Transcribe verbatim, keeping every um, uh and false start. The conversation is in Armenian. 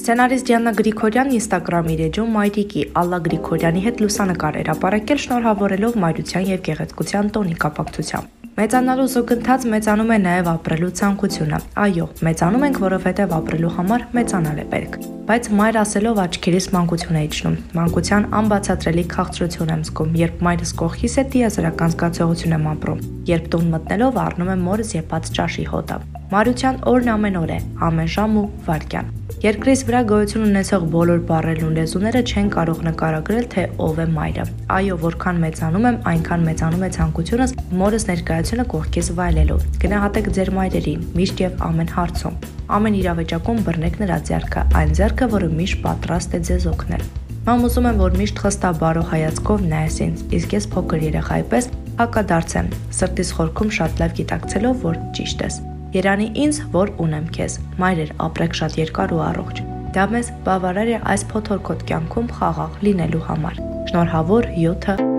Սցենարիստ Դիանա Գրիգորյան Instagram-ի էջում մայրիկի Ալլա Գրիգորյանի հետ լուսանկար էր ապարակել շնորհավորելով մայրության եւ գեղեցկության տոնի կապակցությամբ։ Մեծանալու զուգընթաց մեծանում է նաև ապրելու ցանկությունը։ Այո, մեծանում ենք, որովհետև ապրելու համար մեծանալ է պետք։ Բայց մայր ասելով աչքերիս մանկություն է իջնում։ Մանկության անբացատրելի քաղցրություն եմ զգում, երբ մայրս կողքիս է տիեզերական զգացողություն եմ ապրում, երբ տուն մտնելով առնում եմ մորս եփած ճաշի հոտը։ Մարության օրն ամեն օր է, ամեն ժամ ու վայրկյան։ Երկրից վրա գոյություն ունեցող բոլոր բառերն ու լեզուները չեն կարող նկարագրել, թե ով է մայրը։ Այո, որքան մեծանում եմ, այնքան մեծանում է ցանկությունս մորս ներկայությունը կողքից վայելելու։ Գնահատեք ձեր մայրերին, միշտ եւ ամեն հարցում։ Ամեն իրավիճակում բռնեք նրա ձեռքը, այն ձեռքը, որը միշտ պատրաստ է ձեզ օգնել։ Մամ ուզում եմ, որ միշտ խստաբարո հայացքով նայես ինձ, իսկ ես փոքր երեխայի պես հակադարձեմ, սրտիս խորքում շատ լավ գիտակցելով, որ ճիշտ ես։ Երանի ինձ, որ ունեմ քեզ, մայրեր ապրեք շատ երկար ու առողջ։ Դա մեզ բավարար է այս փոթորկոտ կյանքում խաղաղ լինելու համար։ Շնորհավոր յոթը